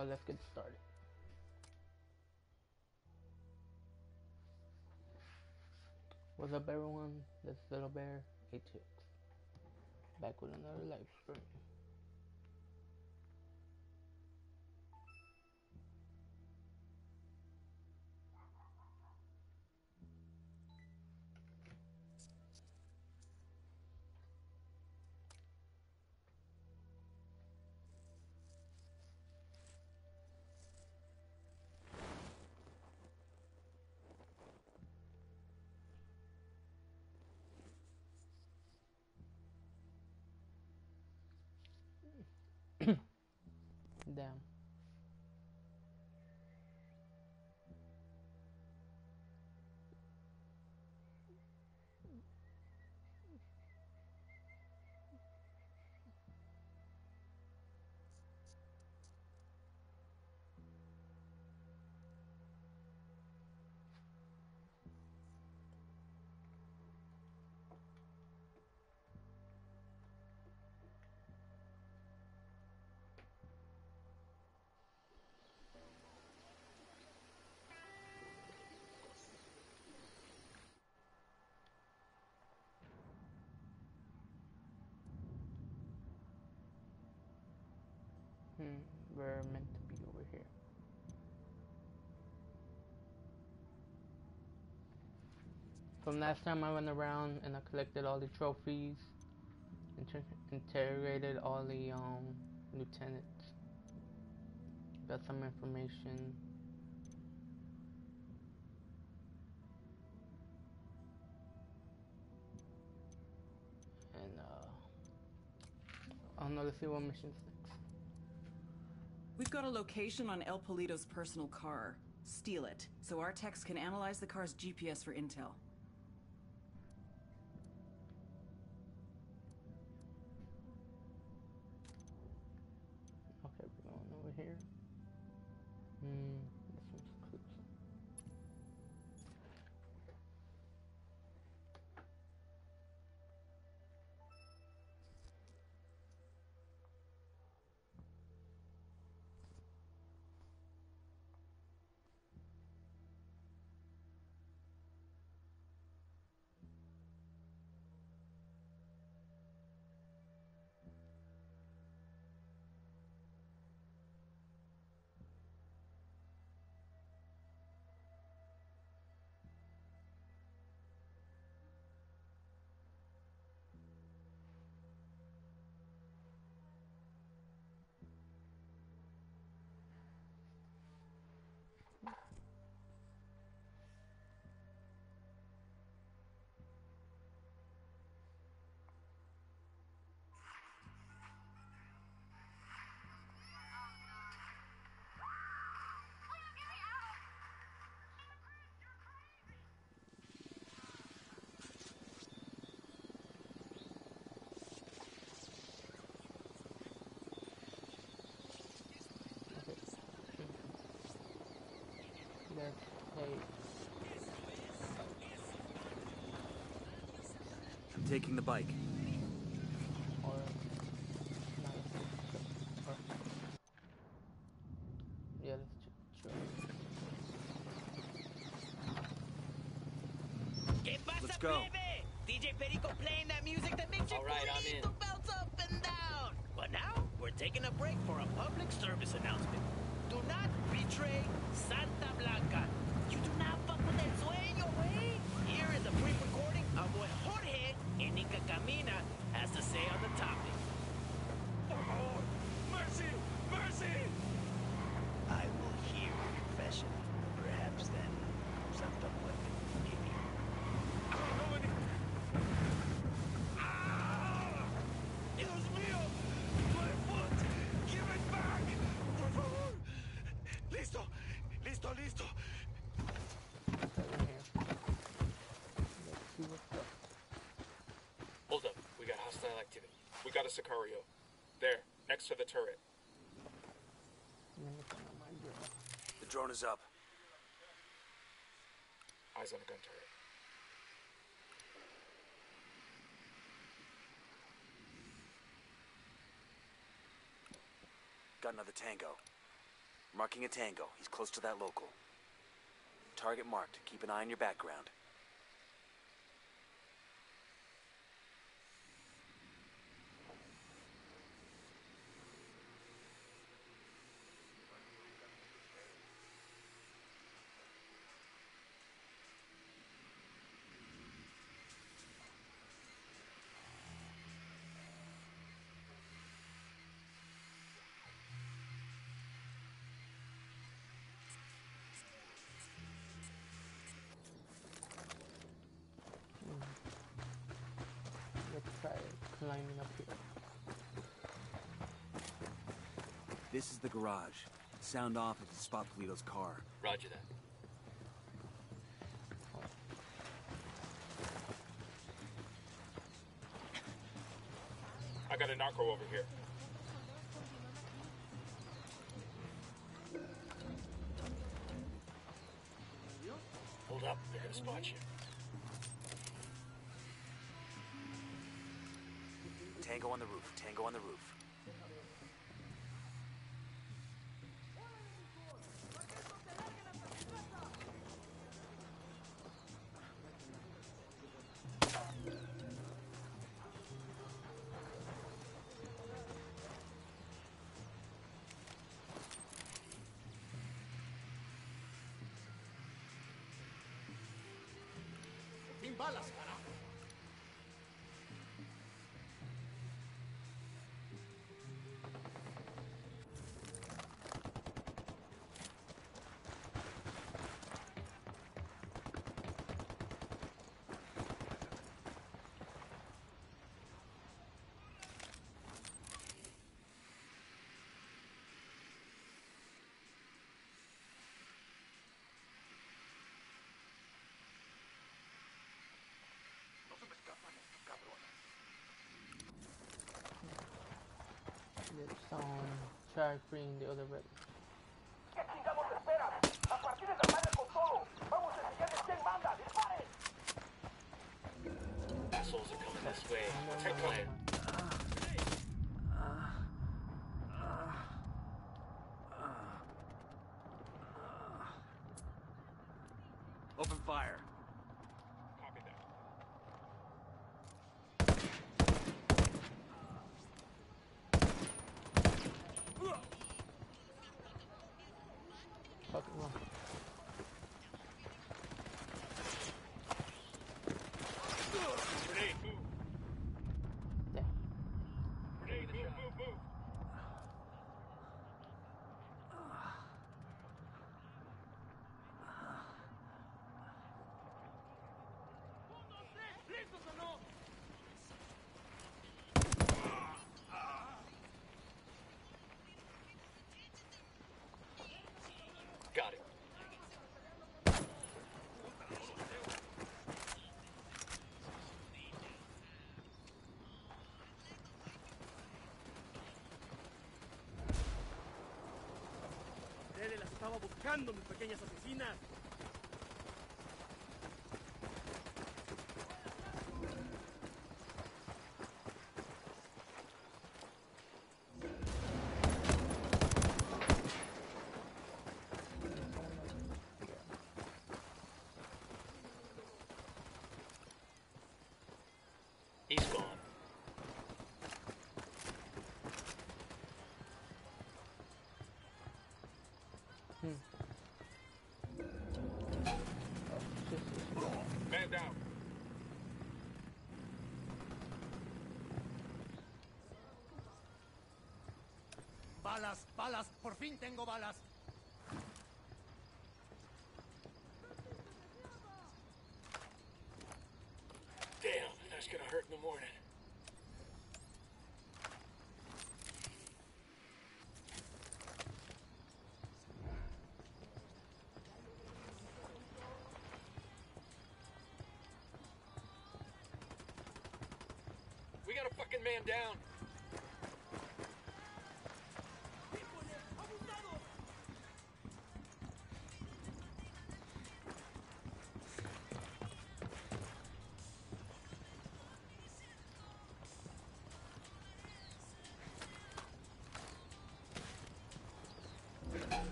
So let's get started. What's up, everyone? This is Little Bear ATX, back with another live stream. Damn. We're meant to be over here. From last time I went around and I collected all the trophies, interrogated all the lieutenants, got some information. And I don't know, let's see what mission's next. We've got a location on El Polito's personal car. Steal it, so our techs can analyze the car's GPS for intel. Okay, we're going over here. This one's close. Let's take... I'm taking the bike. Or... not or, yeah, let's try. Let's go. DJ Perico playing that music that makes you to bounce up and down. But now, we're taking a break for a public service announcement. Do not betray Santa Blanca. You do not fuck with El Sueño, way. Here is a brief recording of what Jorge in Inca Camina has to say on the topic. Por favor, mercy, mercy! I will hear your confession. Perhaps then, Santa Blanca will forgive you. Dios mío! My foot! Give it back! Por favor! Listo! Listo, listo! Let's see what's up. Hold up, we got hostile activity. We got a Sicario. There, next to the turret. The drone is up. Eyes on the gun turret. Got another tango. Marking a Tango. He's close to that local. Target marked. Keep an eye on your background. Let's try climbing up here. This is the garage. Sound off if you spot Polito's car. Roger that. I got a narco over here. Hold up, they're gonna spot you. Tango on the roof. Tango on the roof. Sin balas, carajo. Let's try freeing the other rebels. ¿Qué chingados esperan? ¡A partir de la madre con todo! ¡Vamos a enseñarles quién manda! ¡Disparen! Assholes are coming this way. What's our plan? Open fire. Copy that. Fucking run. Grenade, move. There. Grenade, move. Got it. Ustedes las estaba buscando, mis pequeñas asesinas. He's gone. Man down. Balas, balas, por fin tengo balas. Damn, that's gonna hurt in the morning. We got a fucking man down.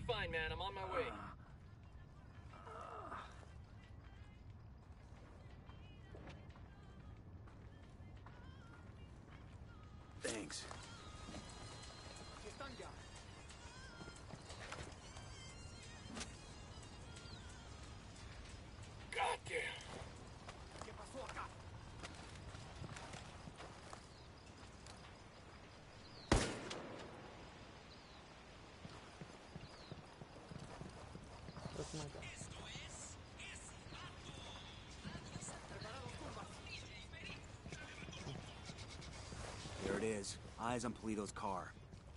fine, man. I'm on my way. Thanks. Goddamn. Where's my gun? There it is. Eyes on Polito's car.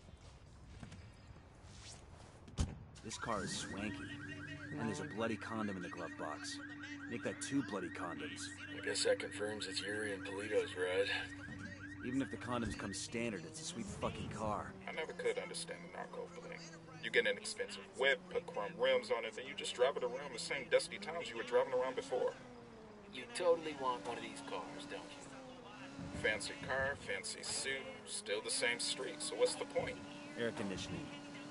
This car is swanky. And there's a bloody condom in the glove box. Make that 2 bloody condoms. I guess that confirms it's Yuri and Polito's ride. Even if the condoms come standard, it's a sweet fucking car. I never could understand the narco thing. You get an expensive whip, put chrome rims on it, then you just drive it around the same dusty towns you were driving around before. You totally want one of these cars, don't you? Fancy car, fancy suit, still the same street, so what's the point? Air conditioning.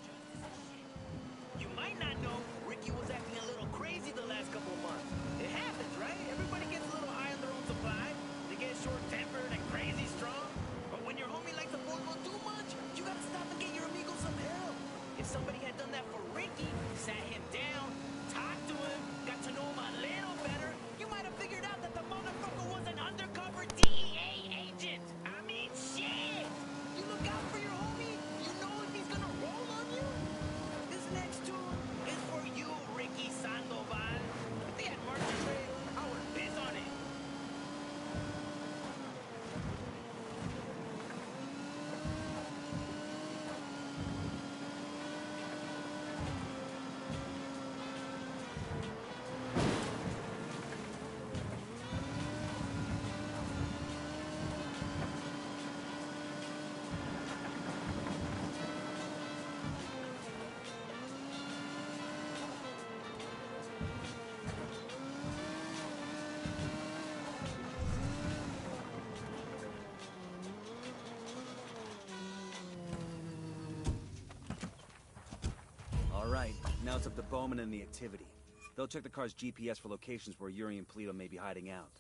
You might not know, Ricky was acting a little crazy the last couple of months. It happens, right? Everybody gets a little high on their own supply. They get short-tempered and crazy strong. But when your homie likes a Volvo too much, you gotta stop and get your amigo some help. If somebody had done that for Ricky, sat him down, talked to him, got to know him a little better, you might have figured out that the motherfucker was an undercover DEA agent. I mean, shit! You look out for your homie, you know if he's gonna roll on you. This next tune is for you, Ricky Sandoval. If they had marked the trail, I would piss on it. Alright, now it's up to Bowman and the activity. They'll check the car's GPS for locations where Yuri and Polito may be hiding out.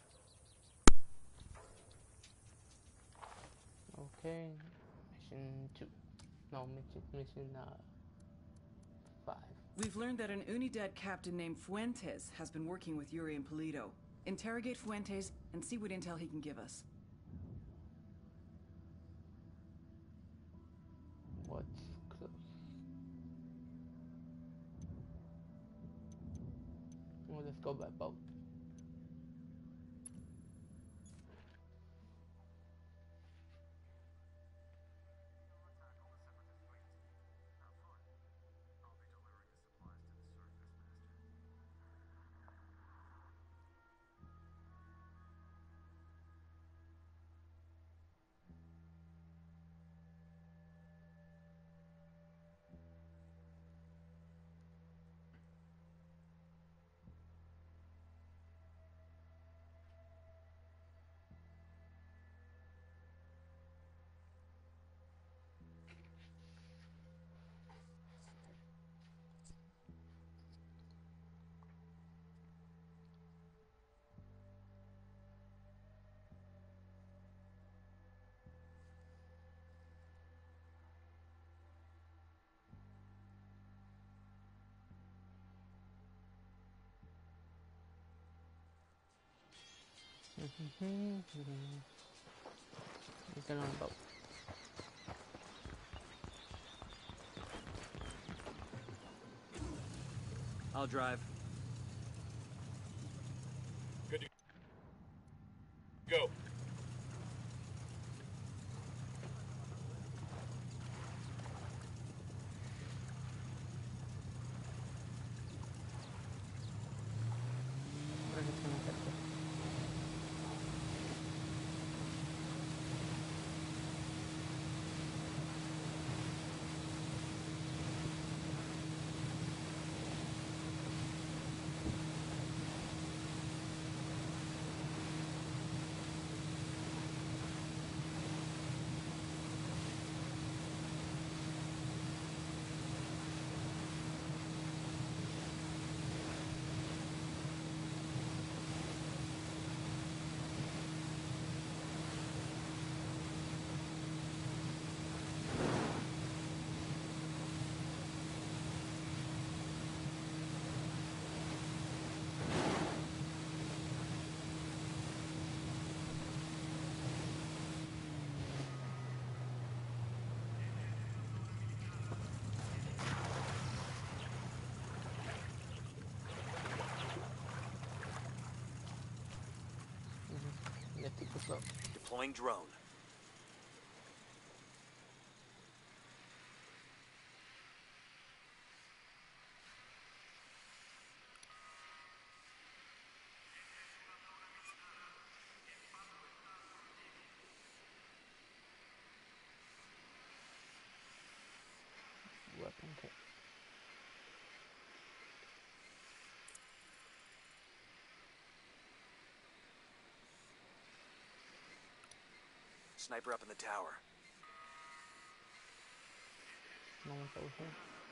Okay, mission 2. No, mission 5. We've learned that an Unidad captain named Fuentes has been working with Yuri and Polito. Interrogate Fuentes and see what intel he can give us. What's close? Well, let's go by boat. Get on the boat. I'll drive. Good to go. We're just gonna get there. Deploying drone. Weapon kit. Sniper up in the tower. No one's over here.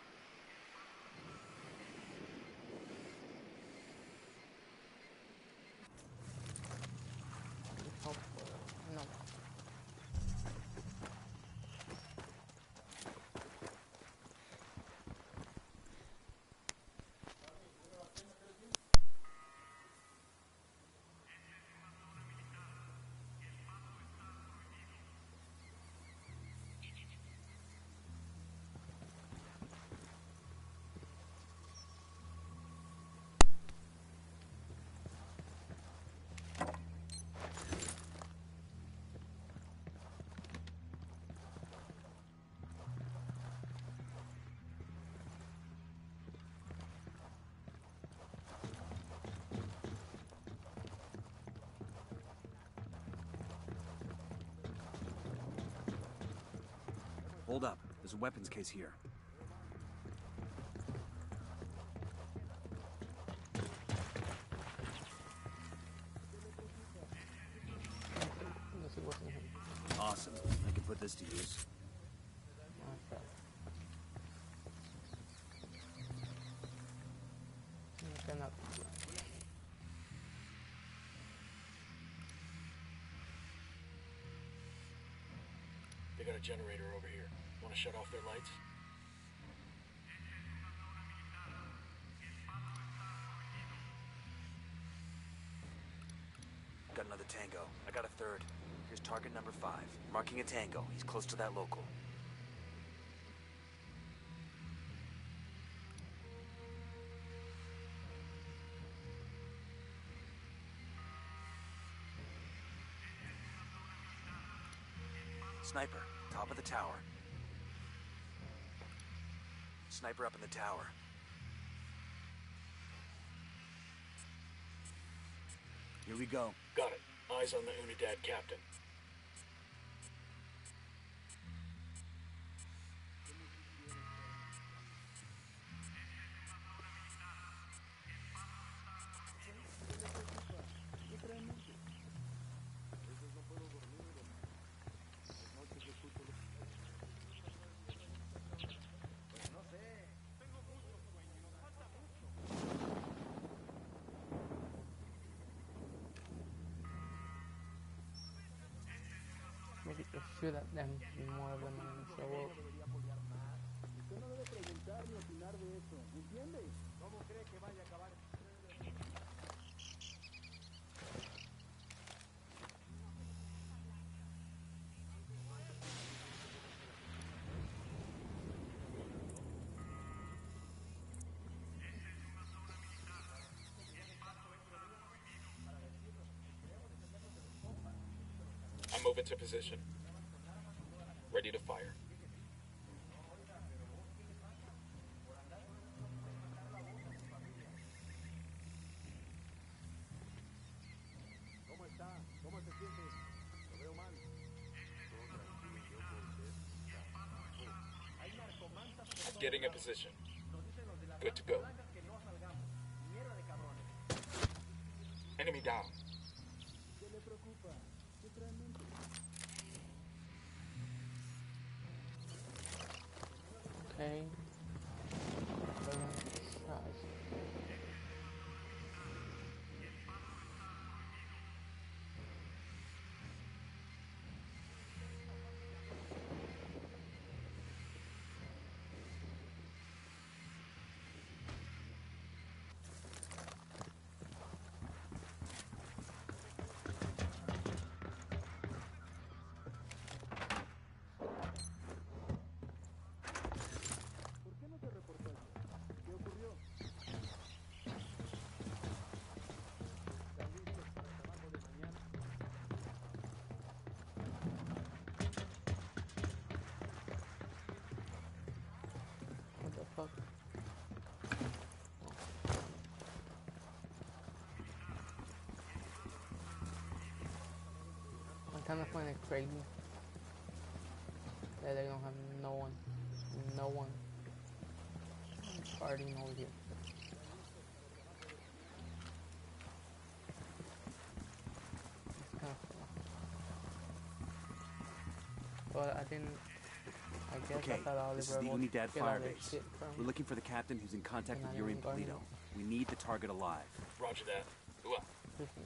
Help. No. Hold up. There's a weapons case here. Let's see what's in here. Awesome. I can put this to use. Okay. Cannot. They got a generator over here. Want to shut off their lights? Got another tango. I got a third. Here's target number 5. Marking a tango. He's close to that local. Sniper, top of the tower. Sniper up in the tower. Here we go. Got it. Eyes on the Unidad captain. Maybe just shoot at them and more of them will show up. I'm moving to position. Ready to fire. Getting in position. Good to go. Enemy down. Okay. fuck? I kind of find it crazy that they don't have no one partying over here. It's kind of fun. But I didn't. I guess Okay, I thought Oliver this is the would Unidad get all this Firebase. shit from We're looking for the captain who's in contact And with I Yuri and didn't Polito. We need the target alive. Roger that. Ooh, prison.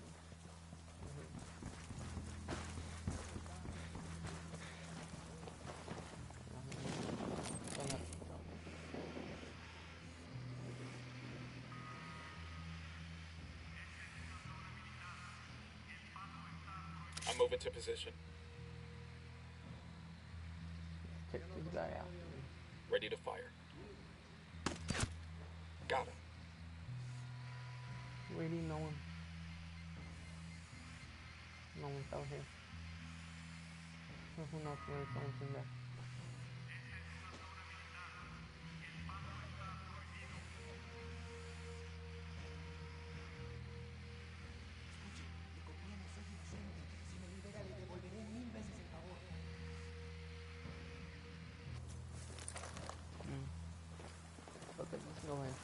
I'm moving to position. Check this guy out. Ready to fire. Got him. Really, no one's out here. Who knows where someone's in there? Okay, let's go in.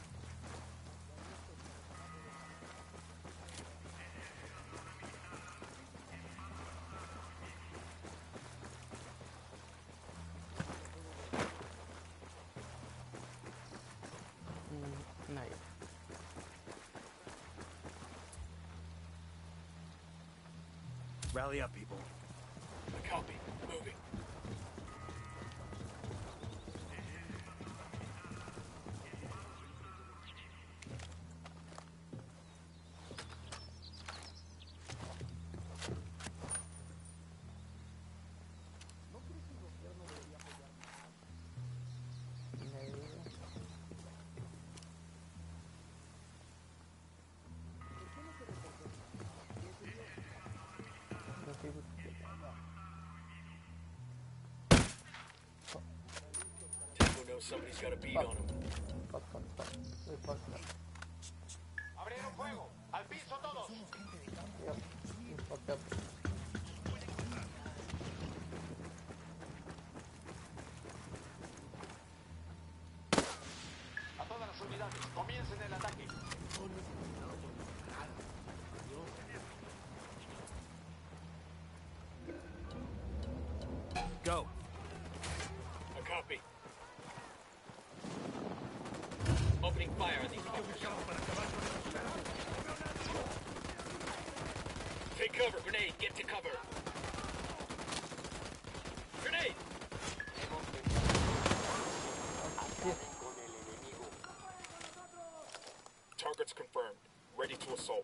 Nice. Rally up, people. a copy. Moving. There you go. Let's see what- Tango knows somebody's got a beat on him. Fuck. We fucked up. ¡Abrieron fuego! ¡Al piso todos! Yep, we fucked up. A todas las unidades, comiencen el ataque. Go. A copy. Opening fire on these fuckers. Take cover. Grenade, get to cover. Grenade! Targets confirmed. Ready to assault.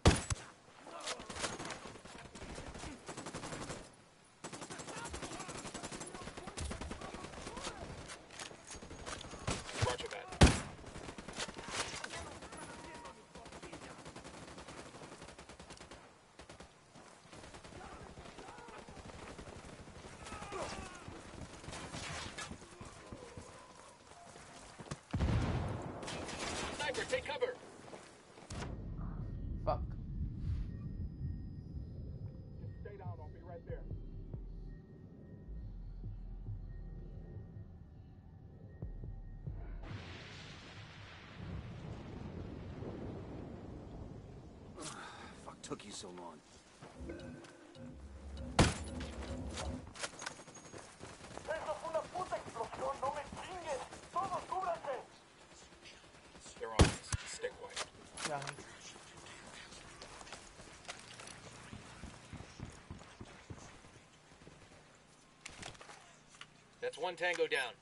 Roger that. Sniper, take cover! Fuck. Stay down, I'll be right there. Fuck took you so long. ¡Eso fue una puta explosión! ¡No me chingues! ¡Todos cúbranse! They're on us. Stay quiet. Got him. That's one tango down.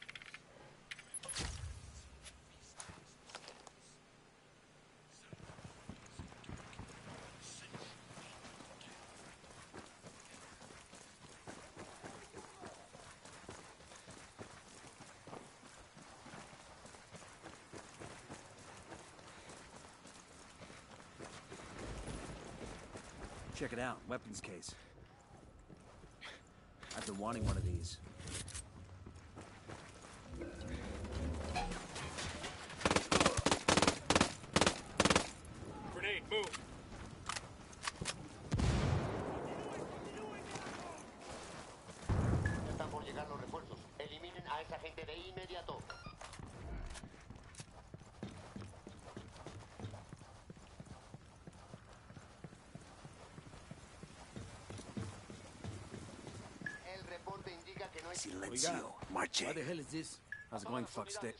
Check it out. Weapons case. I've been wanting one of these. Silencio. Marche. What the hell is this? How's it going, fuckstick?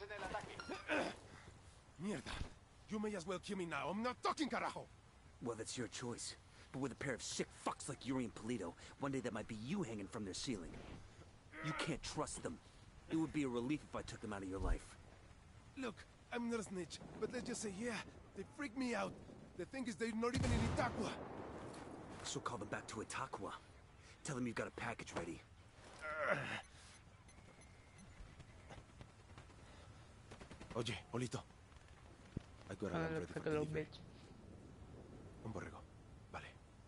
Mierda. You may as well kill me now. I'm not talking, carajo. Well, that's your choice. But with a pair of sick fucks like Yuri and Polito, one day that might be you hanging from their ceiling. You can't trust them. It would be a relief if I took them out of your life. Look, I'm not a snitch, but let's just say, yeah, they freak me out. The thing is, they're not even in Itaqua. So call them back to Itaqua. Tell them you've got a package ready. Oye, Polito. I got a lamp ready Looks for like a little delivery. bitch. Un borrego. Vale.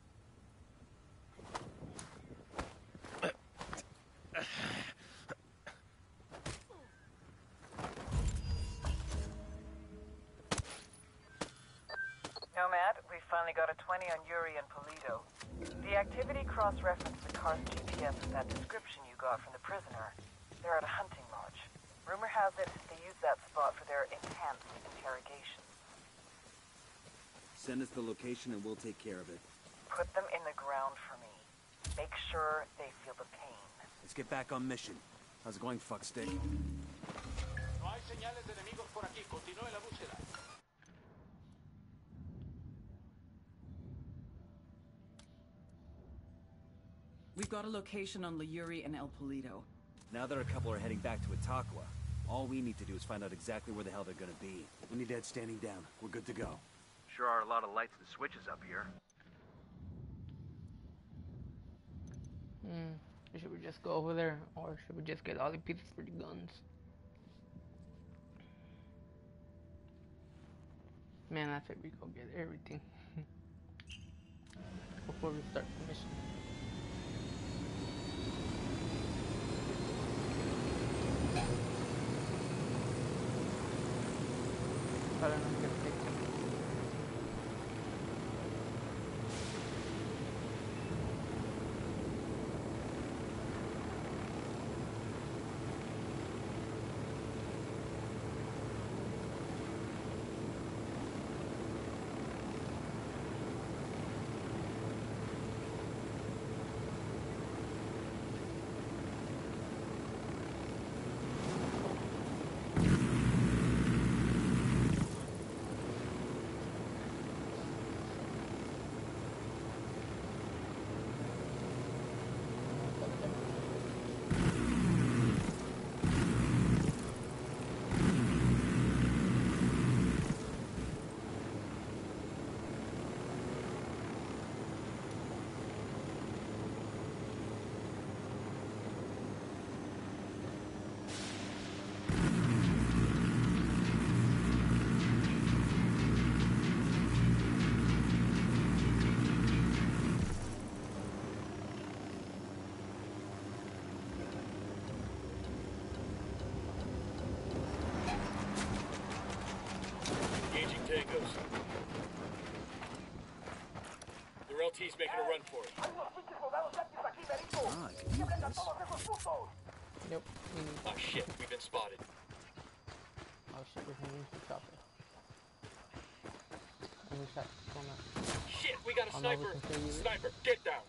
Nomad, we finally got a 20 on Yuri and Polito. The activity cross-referenced the car's GPS with that description you got from the prisoner. They're at a hunting lodge. Rumor has it they use that spot for their enhanced interrogations. Send us the location and we'll take care of it. Put them in the ground for me. Make sure they feel the pain. Let's get back on mission. How's it going, fuckstick? No hay señales de enemigos por aquí. Continúe la búsqueda. We've got a location on Yuri and El Polito. Now that a couple are heading back to Itaqua, all we need to do is find out exactly where the hell they're gonna be. We need to head standing down. We're good to go. Sure are a lot of lights and switches up here. Should we just go over there, or should we just get all the pieces for the guns? Man, I think we go get everything before we start the mission. I don't know if I'm gonna take them. Tangos. The LT's making a run for it. Hay unos pinches soldados yanquis aquí, Benito. Ah, I can use Siembren a this. todos esos putos. Yep. Oh shit, we've been spotted. Oh shit, we can use the chopper. And we shot one up. Shit, we got a Oh, no, we sniper. can still use it. Sniper, get down.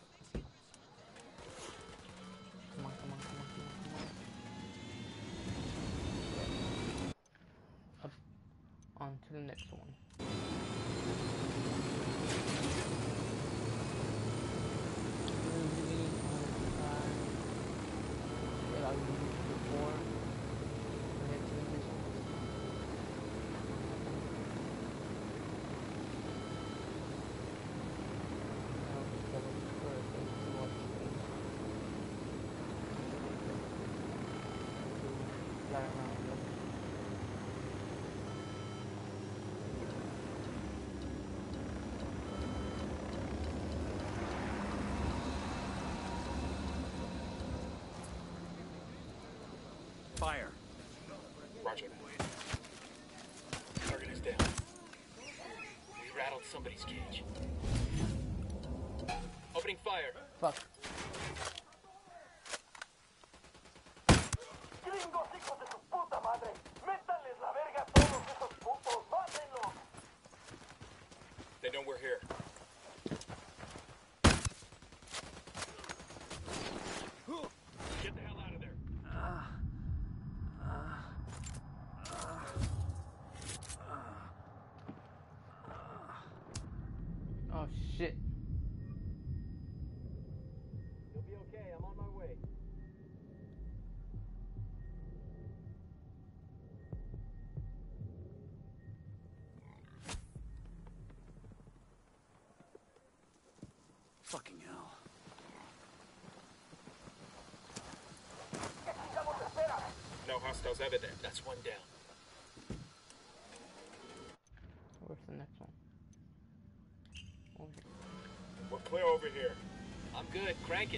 Come on, come on, come on, come on, come on. Up. On to the next one. Fire. Roger that. Target is down. We rattled somebody's cage. Opening fire. Fuck. Gringos, hijos de su puta madre. Métanles la verga a todos esos putos. Mátenlos. They know we're here. Fucking hell. No hostiles evident. That's one down. Where's the next one? Over here. We're clear over here. I'm good. Crank it.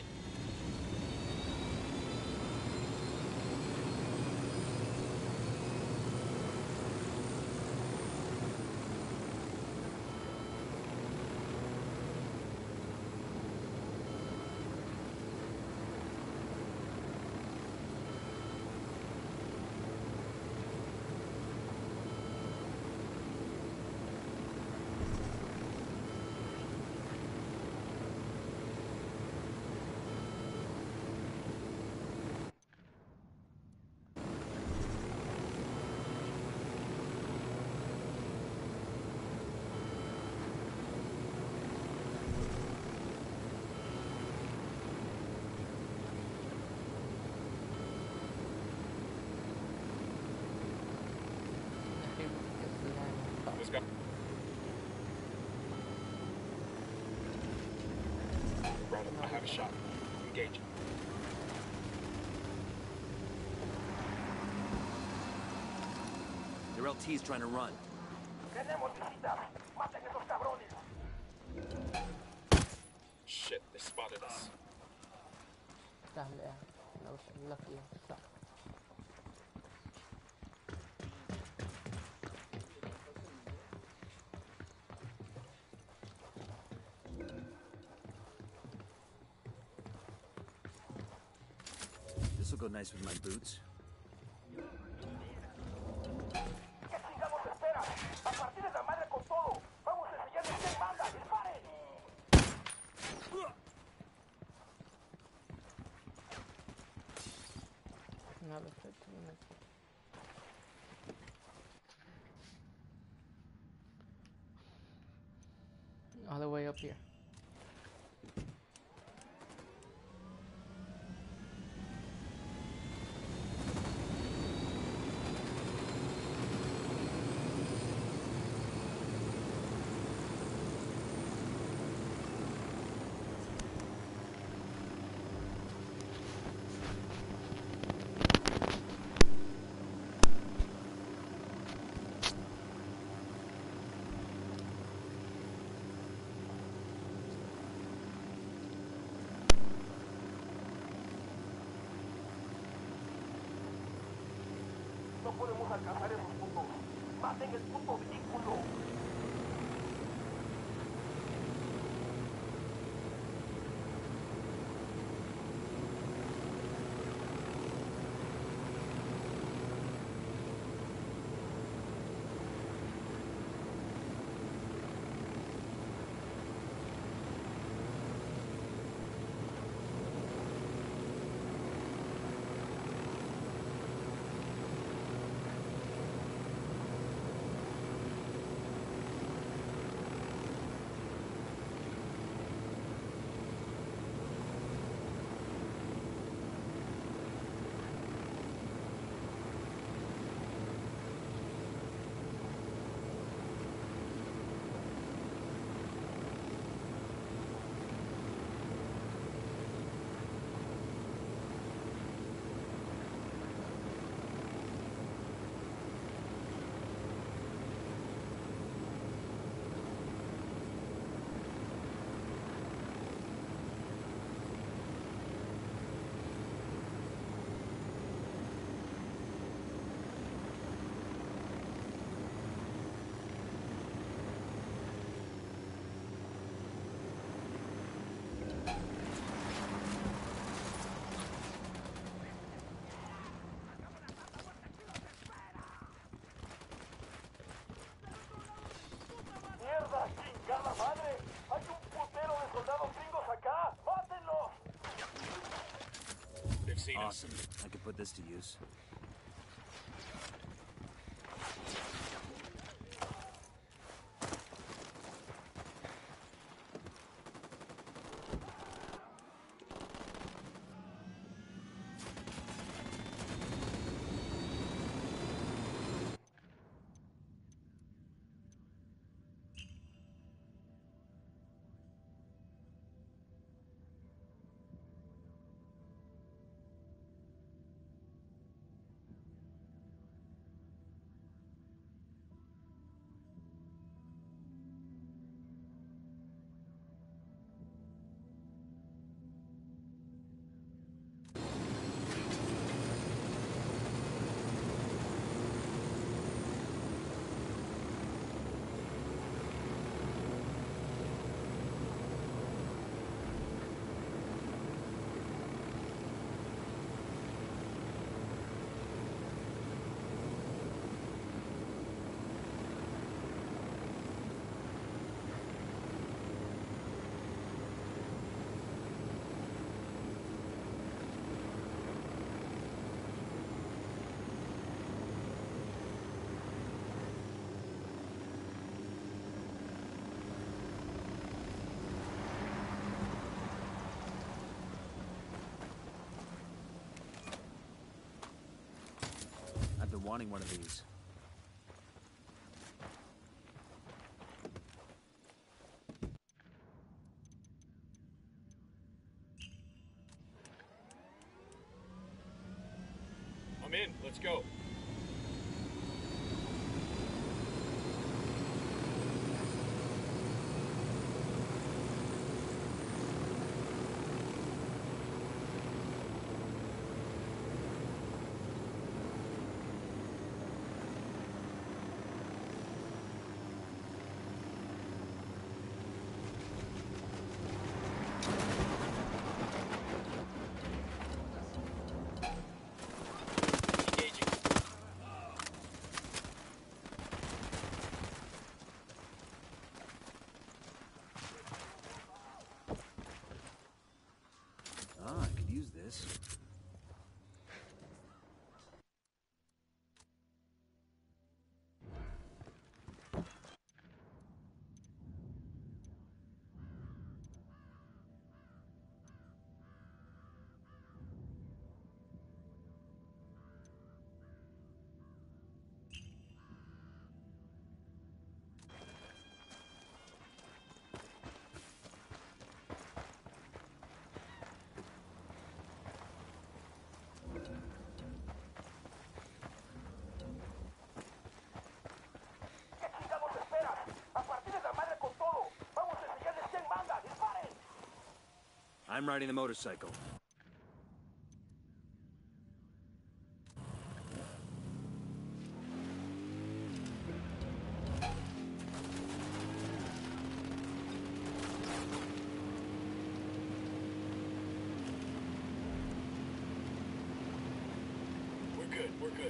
Let's go. Right, I have a shot. Engage. Their LT's trying to run. Shit, they spotted us. Down there. That was a lucky shot. This'll go nice with my boots. Another 15 minutes. All the way up here. No podemos alcanzar esos puntos. Maten el puto vehículo. Awesome. I could put this to use. wanting one of these. I'm in. Let's go. I could use this. ¿Qué chingados esperan? ¡A partir de la madre con todo! ¡Vamos a enseñarles quién manda! ¡Disparen! I'm riding the motorcycle. We're good. We're good.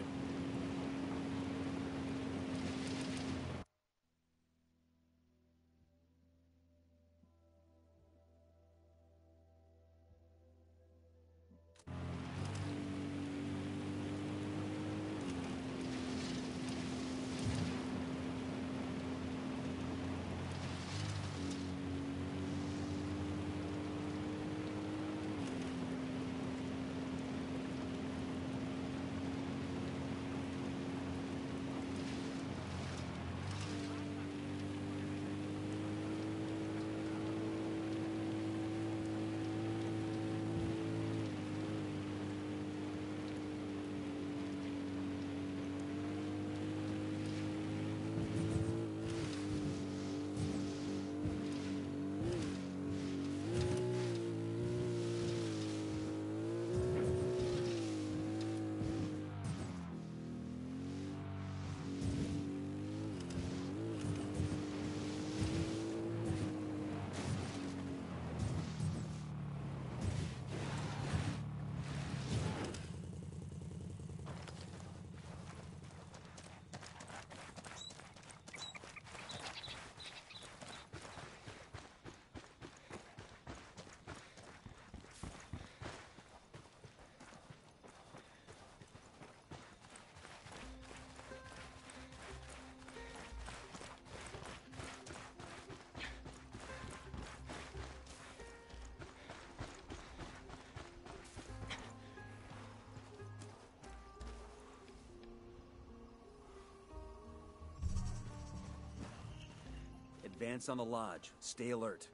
Advance on the lodge. Stay alert.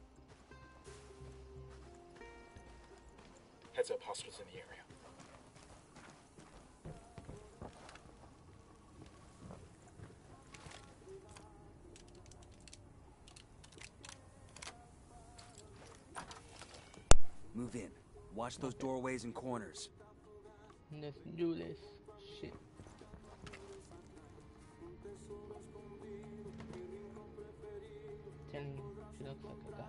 Heads up, hostiles in the area. Move in. Watch those doorways and corners. Let's do this shit. Telling you, she looks like a guy.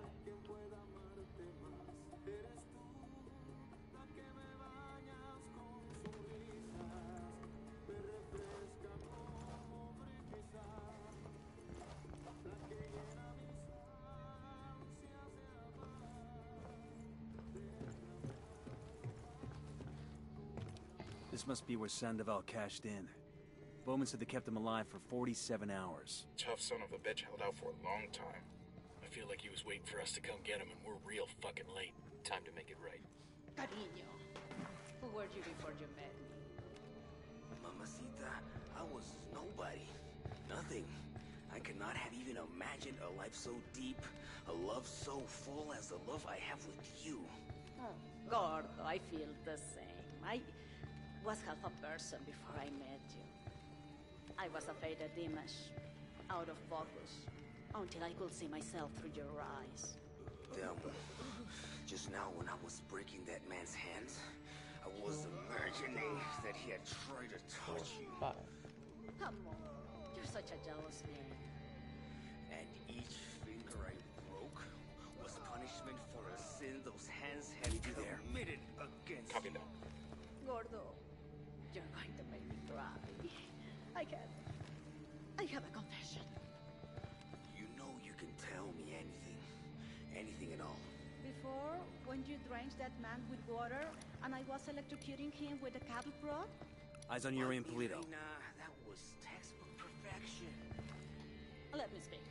This must be where Sandoval cashed in. Bowman said they kept him alive for 47 hours. Tough son of a bitch held out for a long time. I feel like he was waiting for us to come get him, and we're real fucking late. Time to make it right. Cariño, who were you before you met me? Mamacita, I was nobody. Nothing. I could not have even imagined a life so deep, a love so full as the love I have with you. Oh, Gordo, I feel the same. I was half a person before I met you. I was a faded image, out of focus, until I could see myself through your eyes. Delmo, just now when I was breaking that man's hands, I was imagining that he had tried to touch you. Come on, you're such a jealous man. And each finger I broke was punishment for a sin those hands had committed against Copy you. that. Gordo, you're going to make me cry. I have a confession. You know you can tell me anything. Anything at all. Before, when you drenched that man with water, and I was electrocuting him with a cattle prod? Eyes on Yuri and Polito. Nah, that was textbook perfection. Let me speak.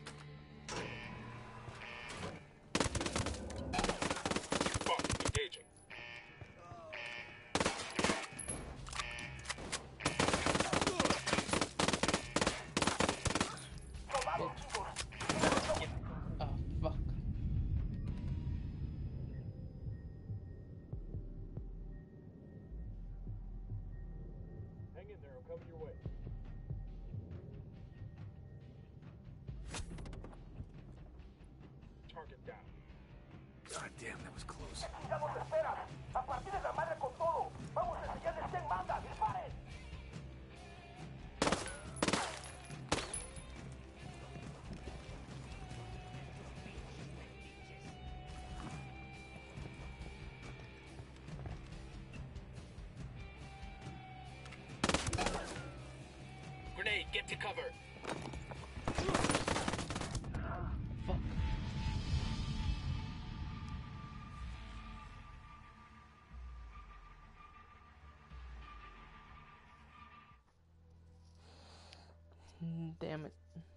Fuck, engaging. Fuck. Hang in there, I'm coming your way. Target down. God damn, that was close. Chingamos espera. A partir de la madre con todo. Vamos a enseñarles quién manda. Disparen. Grenade, get to cover. Fuck. Damn it.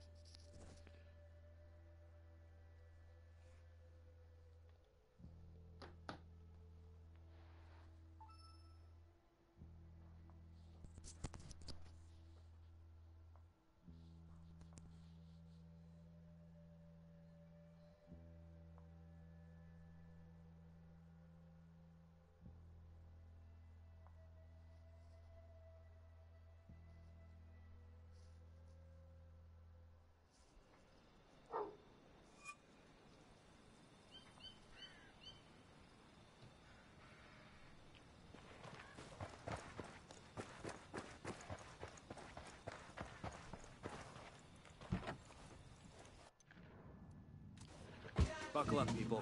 Buckle up, people.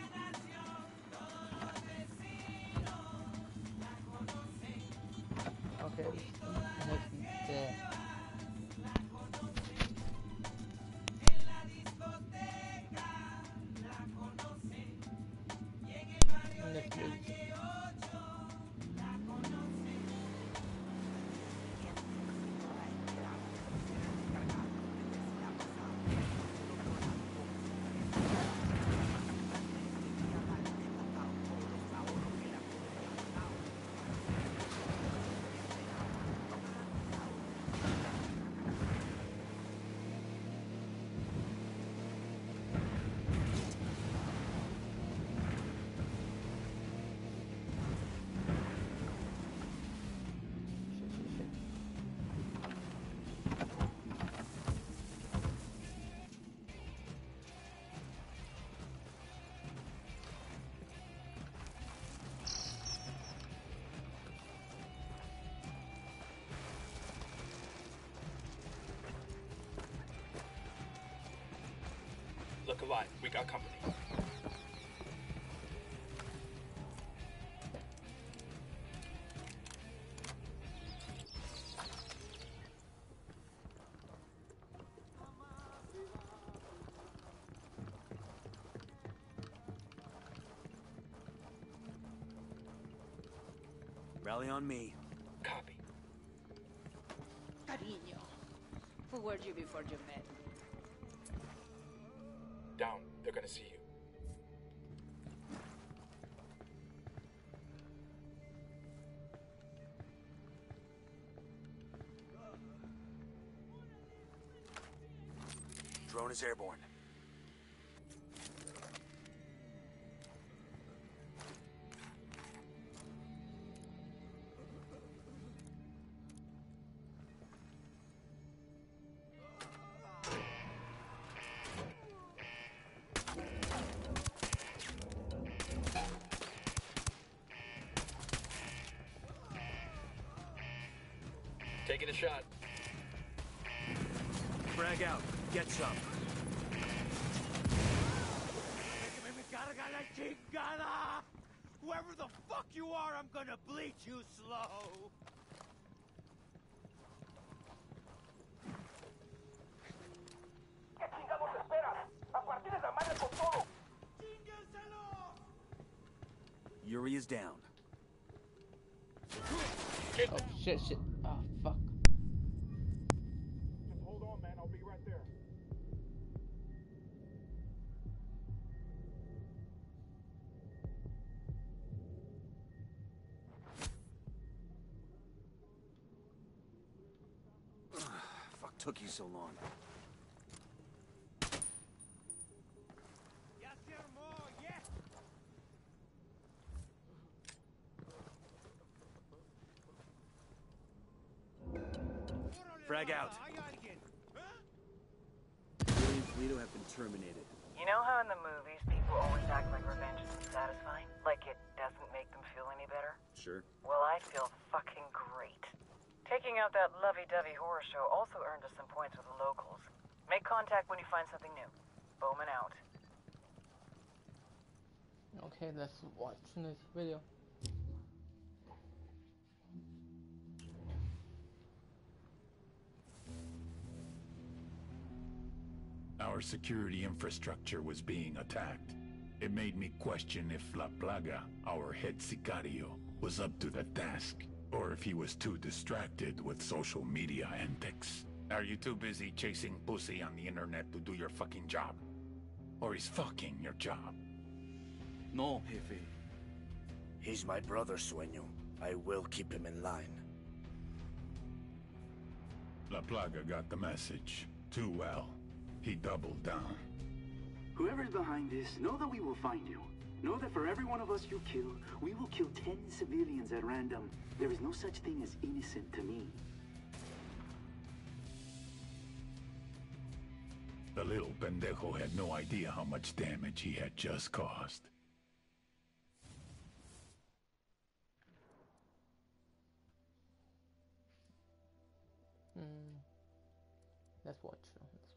Okay. Next, yeah. Netflix. Look alive, we got company. Rally on me. Copy. Cariño, who were you before you met me? Down, they're gonna see you. Drone is airborne. Taking a shot. Frag out. Get some. Whoever the fuck you are, I'm gonna bleach you slow. ¿Qué chingados esperas? ¡A partir de la madre con todo! Yuri is down. Oh, shit. Oh, fuck. Just hold on, man. I'll be right there. Fuck took you so long. Frag out. Yuri and Polito have been terminated. You know how in the movies people always act like revenge isn't satisfying? Like it doesn't make them feel any better? Sure. Well, I feel fucking great. Taking out that lovey-dovey horror show also earned us some points with the locals. Make contact when you find something new. Bowman out. Okay, let's watch this video. Our security infrastructure was being attacked. It made me question if La Plaga, our head sicario, was up to the task, or if he was too distracted with social media antics. Are you too busy chasing pussy on the internet to do your fucking job? Or is fucking your job? No, Jefe. He's my brother, Sueño. I will keep him in line. La Plaga got the message. Too well. He doubled down. Whoever's behind this, know that we will find you. Know that for every one of us you kill, we will kill 10 civilians at random. There is no such thing as innocent to me. The little pendejo had no idea how much damage he had just caused. Let's watch this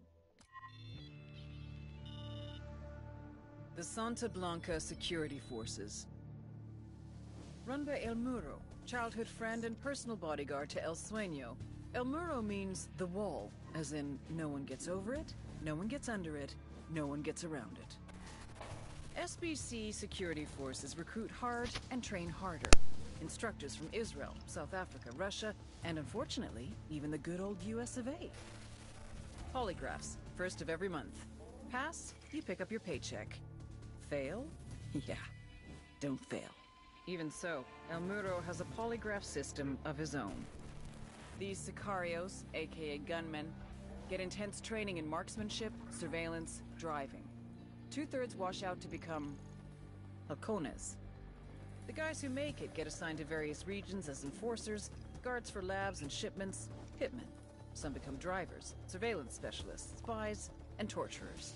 one. The Santa Blanca Security Forces. Run by El Muro, childhood friend and personal bodyguard to El Sueño. El Muro means the wall, as in no one gets over it, no one gets under it, no one gets around it. SBC Security Forces recruit hard and train harder. Instructors from Israel, South Africa, Russia, and unfortunately, even the good old US of A. Polygraphs, first of every month. Pass, you pick up your paycheck. Fail? Yeah, don't fail. Even so, El Muro has a polygraph system of his own. These sicarios, aka gunmen, get intense training in marksmanship, surveillance, driving. 2/3 wash out to become halcones. The guys who make it get assigned to various regions as enforcers, guards for labs and shipments, hitmen. Some become drivers, surveillance specialists, spies, and torturers.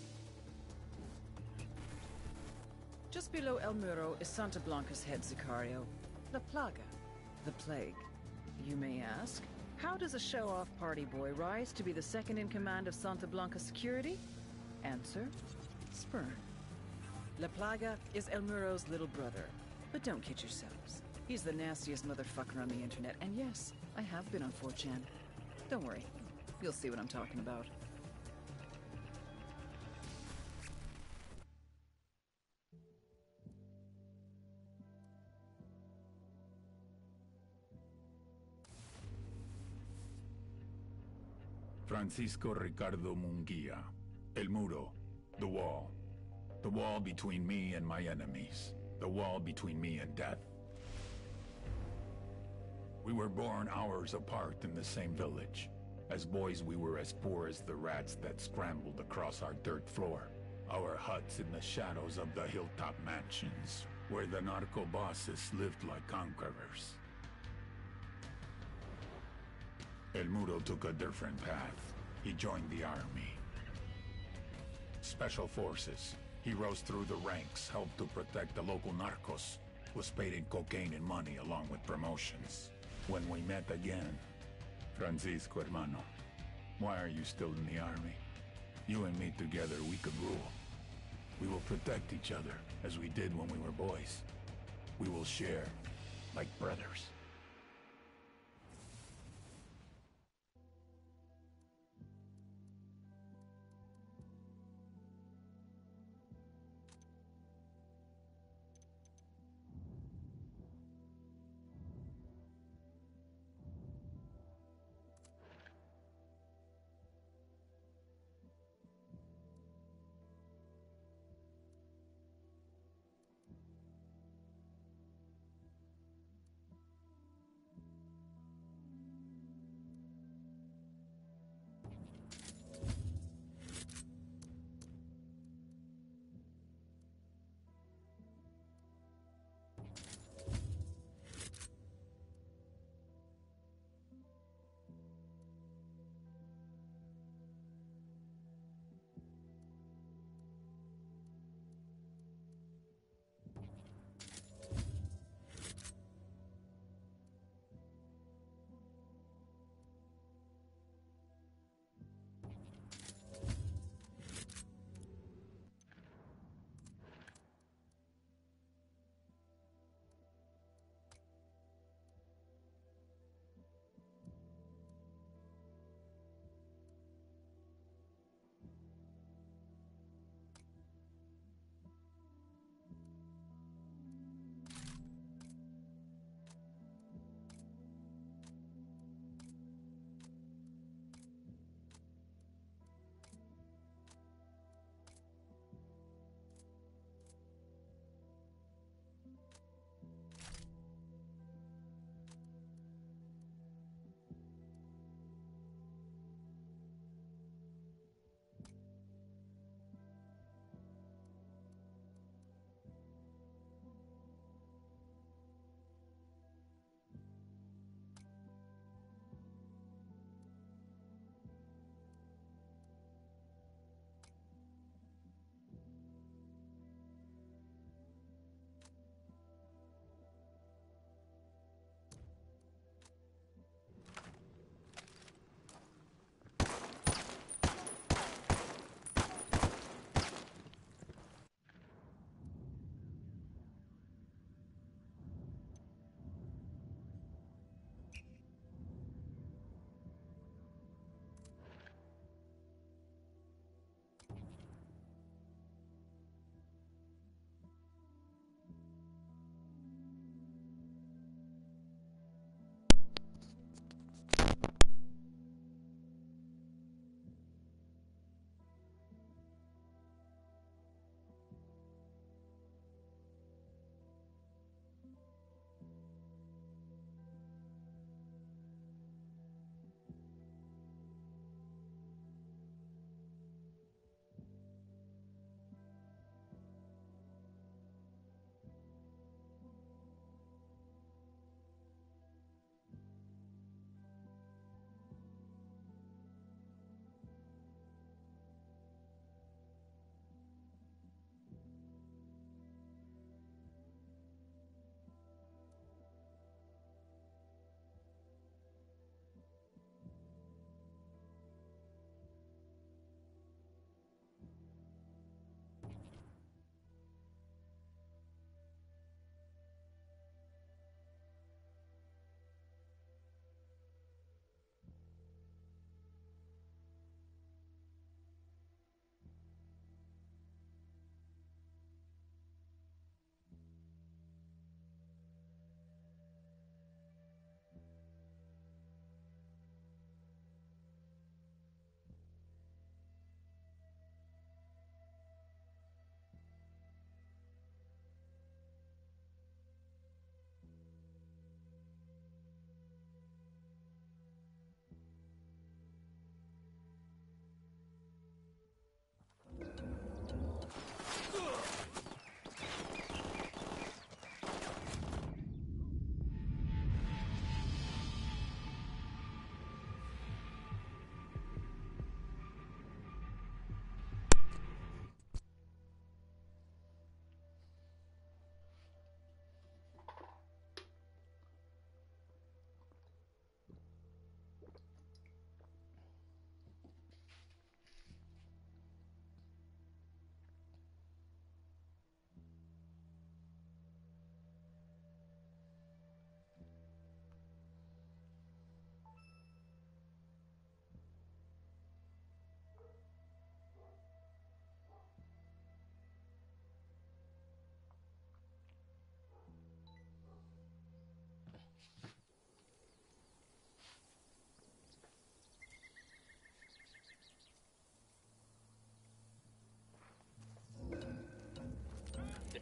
Just below El Muro is Santa Blanca's head sicario, La Plaga, the Plague. You may ask, how does a show-off party boy rise to be the second in command of Santa Blanca security? Answer, sperm. La Plaga is El Muro's little brother. But don't kid yourselves. He's the nastiest motherfucker on the internet, and yes, I have been on 4chan. Don't worry, you'll see what I'm talking about. Francisco Ricardo Munguia. El Muro. The wall. The wall between me and my enemies. The wall between me and death. We were born hours apart in the same village. As boys, we were as poor as the rats that scrambled across our dirt floor. Our huts in the shadows of the hilltop mansions, where the narco bosses lived like conquerors. El Muro took a different path. He joined the army. Special forces. He rose through the ranks, helped to protect the local narcos, was paid in cocaine and money along with promotions. When we met again, Francisco hermano, why are you still in the army? You and me together, we could rule. We will protect each other, as we did when we were boys. We will share, like brothers.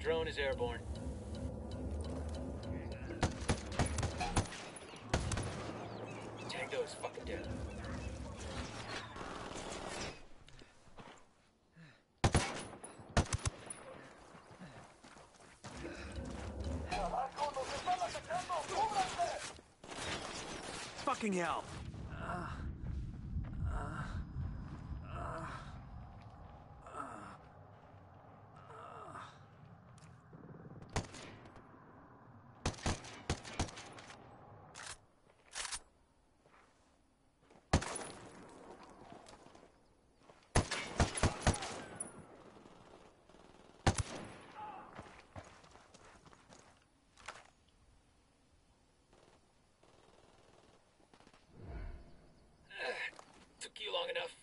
Drone is airborne. Tango is fucking dead. Fucking hell! Took you long enough.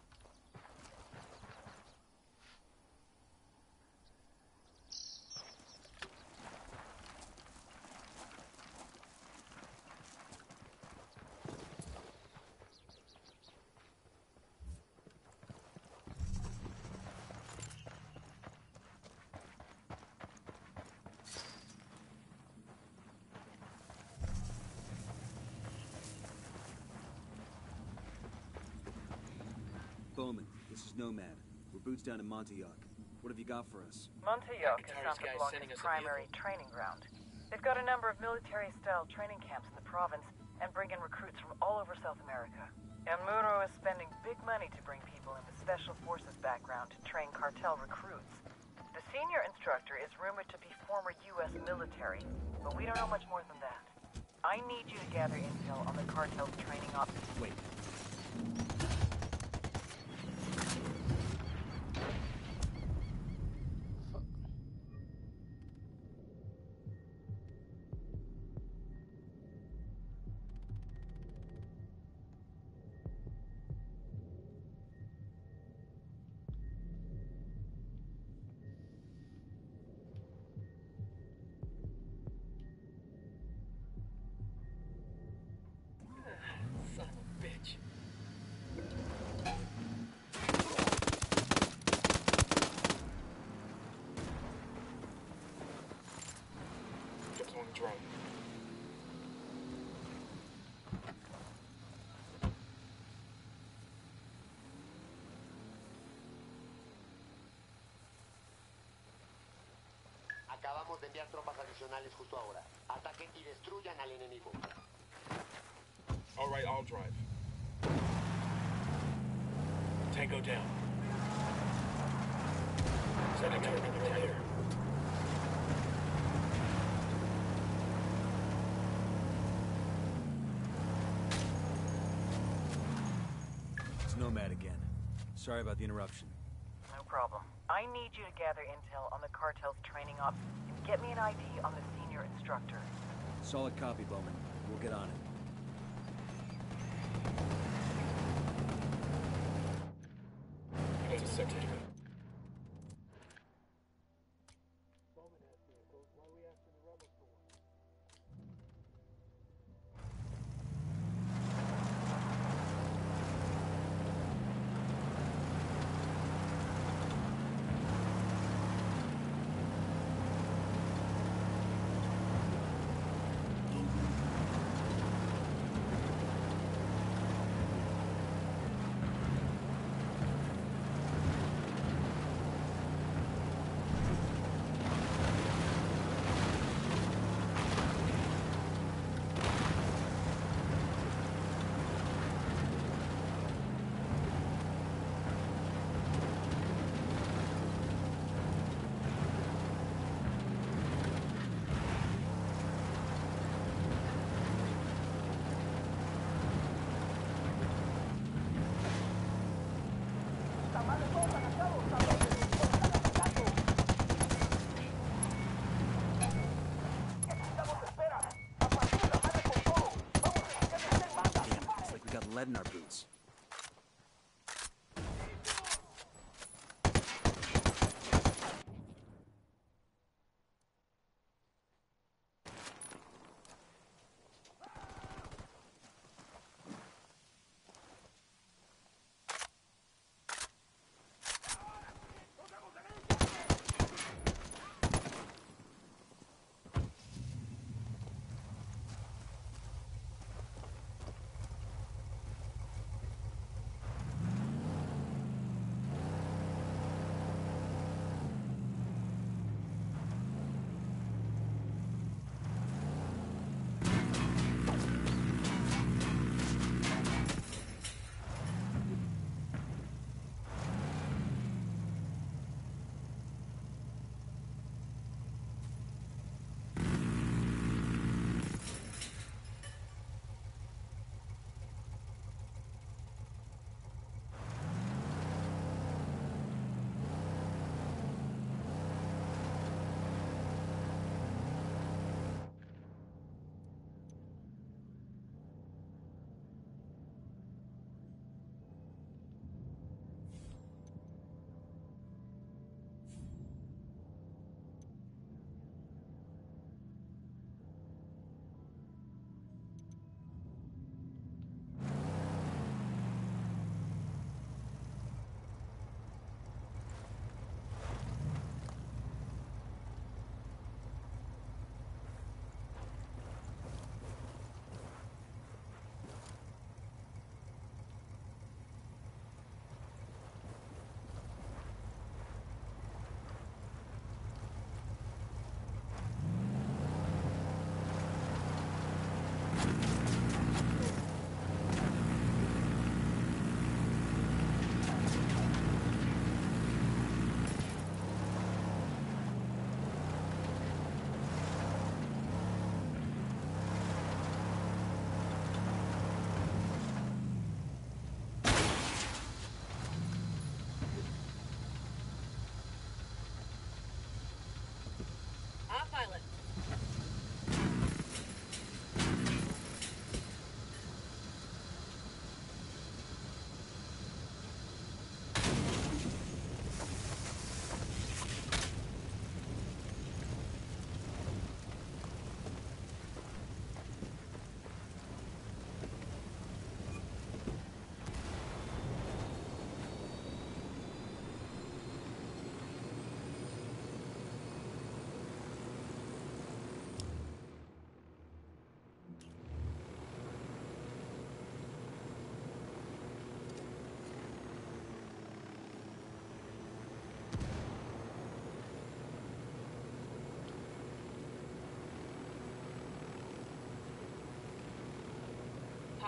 Bowman, this is Nomad. We're boots down in Montauk. What have you got for us? Montauk is Guitarist Santa guy's Blanca's sending us a primary training ground. They've got a number of military-style training camps in the province and bring in recruits from all over South America. El Muro is spending big money to bring people in the Special Forces background to train cartel recruits. The senior instructor is rumored to be former U.S. military, but we don't know much more than that. I need you to gather intel on the cartel's training ops. Wait. Son of a bitch. Get on the drone. Acabamos de enviar tropas adicionales justo ahora. Ataquen y destruyan al enemigo. All right, I'll drive. Tango down. Sending target right here. It's Nomad again. Sorry about the interruption. No problem. I need you to gather intel on the cartel's training ops and get me an ID on the senior instructor. Solid copy, Bowman. We'll get on it. That's a second.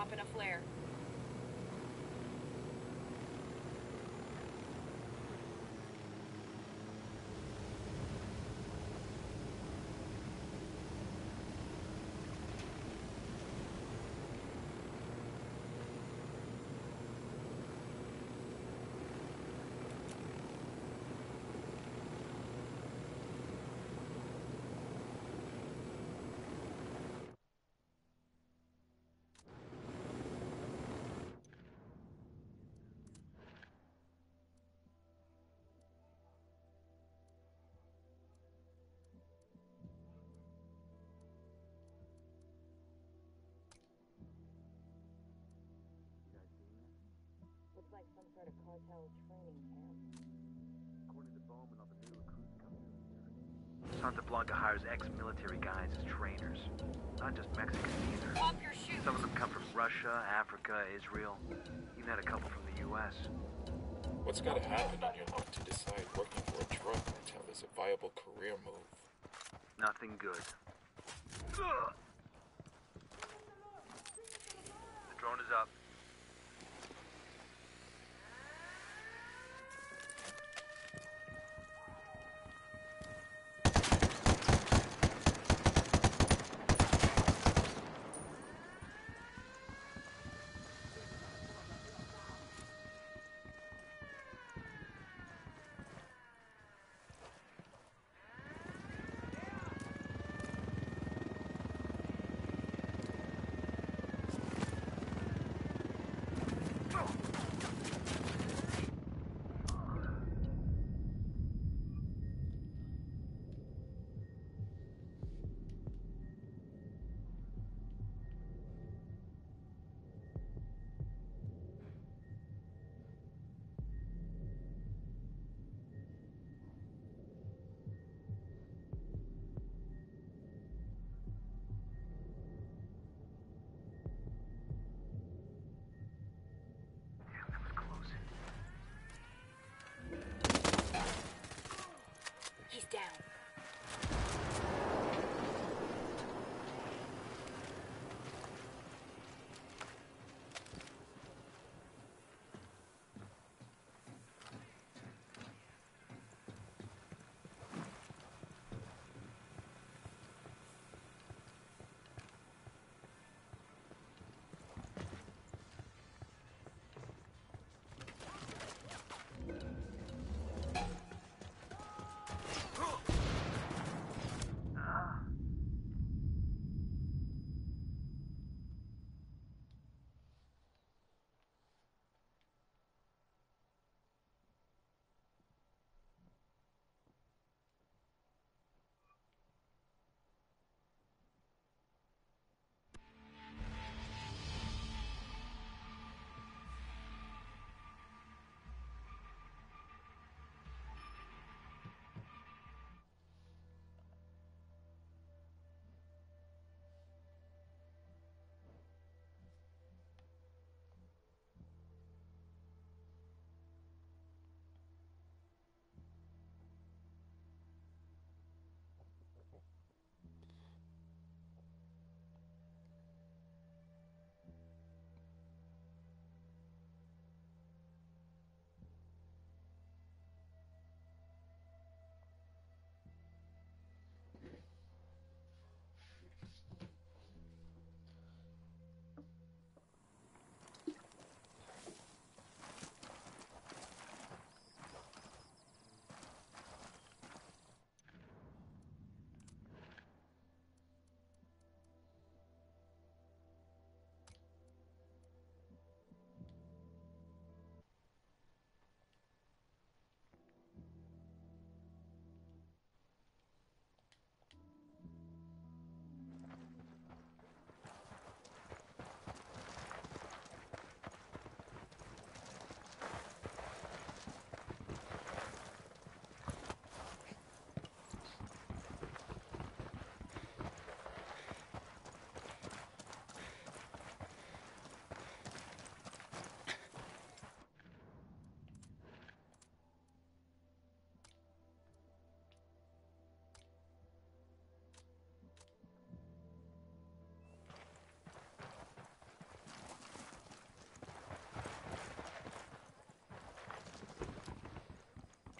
dropping a flare. Looks like some sort of cartel training camp. According to Bowman, all the new recruits come through here. Santa Blanca hires ex-military guys as trainers. Not just Mexicans either. Off your shoes! Some of them come from Russia, Africa, Israel. Even had a couple from the U.S. What's gotta happen in your life to decide working for a drug cartel is a viable career move? Nothing good. Ugh. The drone is up.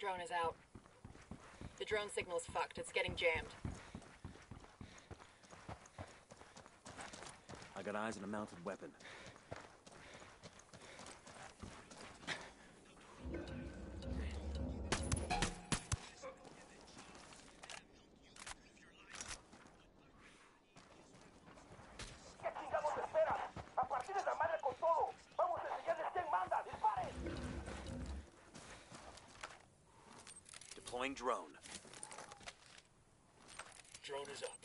drone is out. The drone signal's fucked. It's getting jammed. I got eyes on a mounted weapon. ¿Qué chingados esperan? A partir de la madre con todo. Vamos a enseñarles quién manda. ¡Disparen! Deploying drone. Drone is up.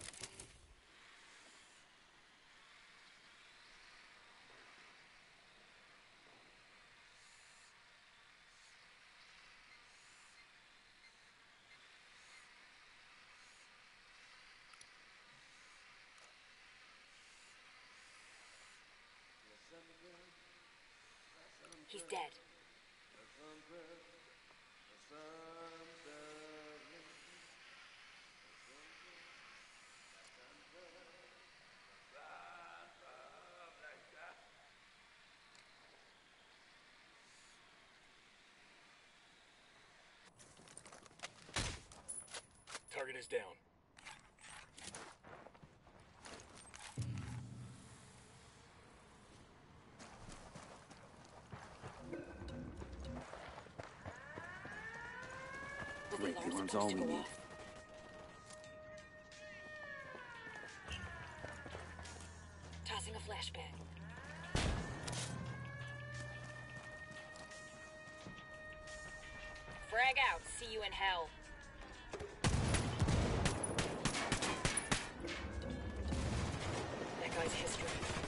He's dead. Target is down. Great, the alarm's all we need. Tossing a flashbang. Frag out. See you in hell. That guy's history.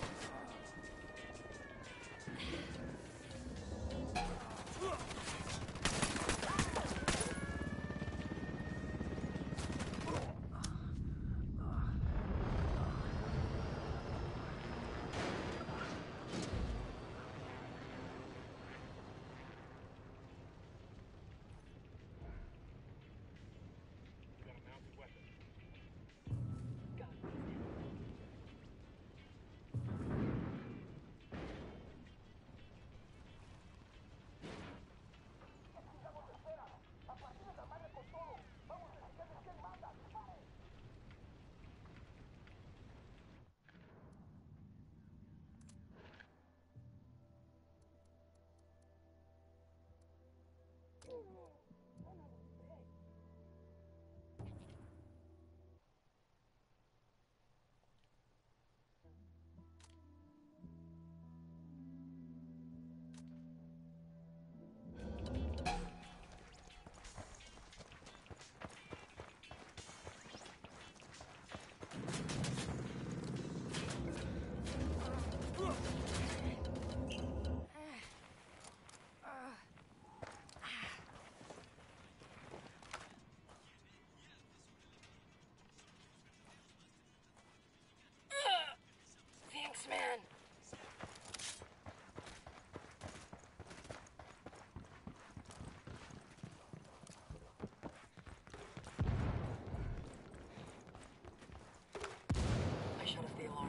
Thanks, man. I shut off the alarm.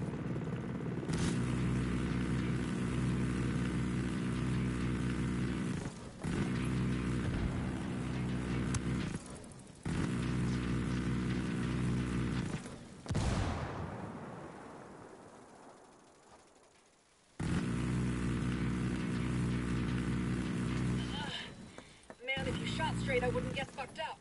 Man, if you shot straight, I wouldn't get fucked up.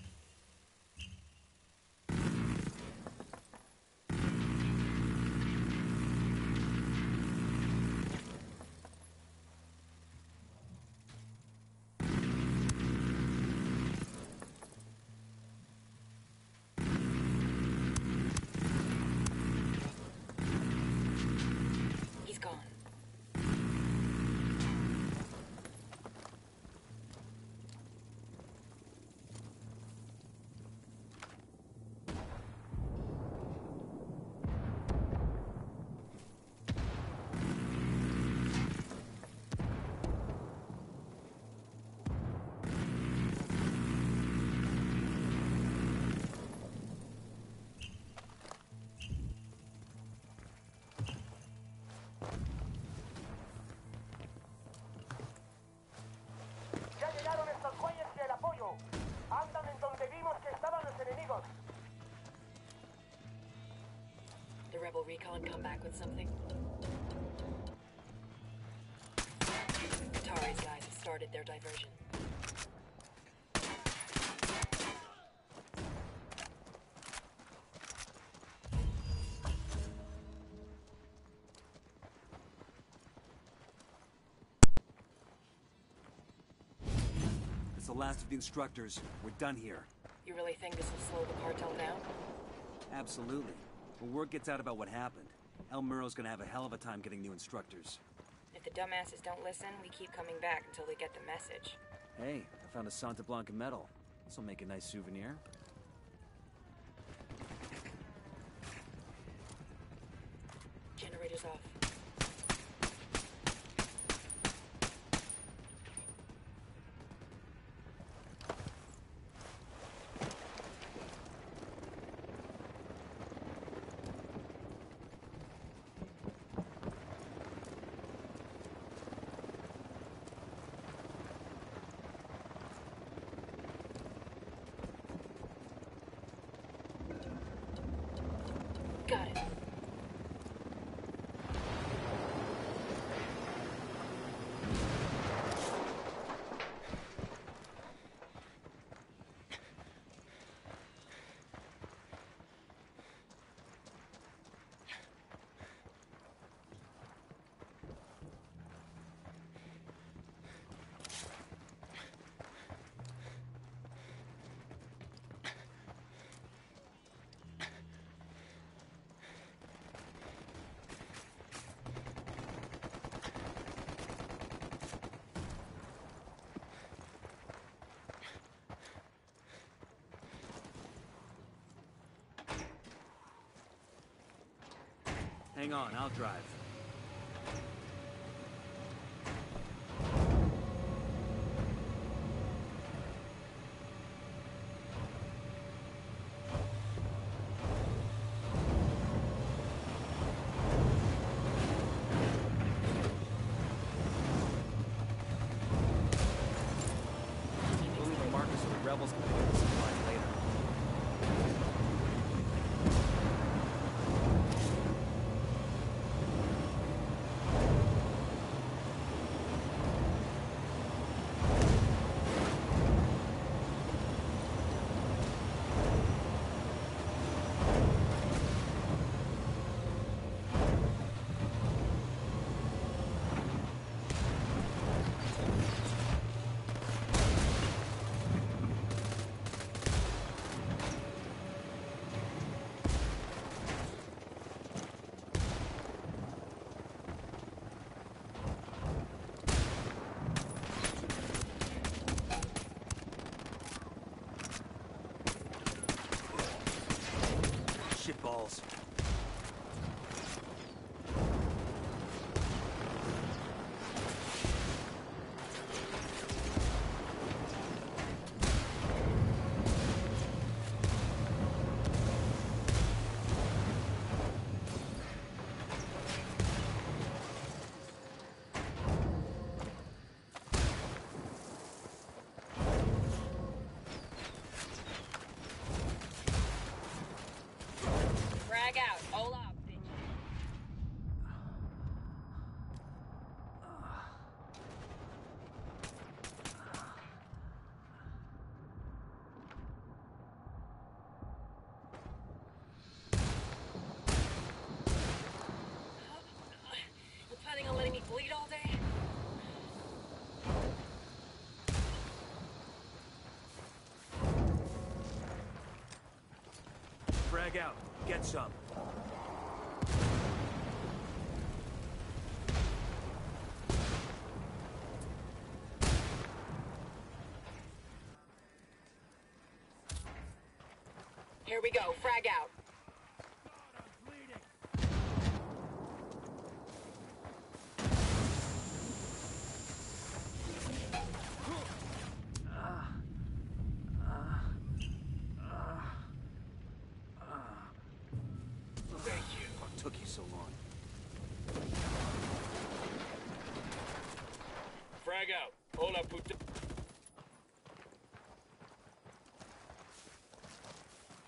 He's gone. Recibido. The rebel recon come back with something? Atari's guys have started their diversion. It's the last of the instructors. We're done here. You really think this will slow the cartel down? Absolutely. When word gets out about what happened, El Muro's gonna have a hell of a time getting new instructors. If the dumbasses don't listen, we keep coming back until they get the message. Hey, I found a Santa Blanca medal. This'll make a nice souvenir. Generator's off. Got it. Hang on, I'll drive. Marcus and the rebels can pick the supplies later. Shitballs. Frag out. Hold up, bitch. You're planning on letting me bleed all day? Frag out. Get some. Here we go. Frag out. Thank you. What took you so long? Frag out. Hola, puta.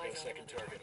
got a second target.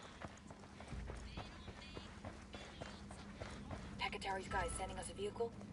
Pekatari's guy sending us a vehicle?